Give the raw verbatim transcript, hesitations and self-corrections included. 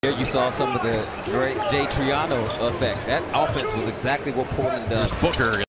Here you saw some of the Jay Triano effect. That offense was exactly what Portland does. Booker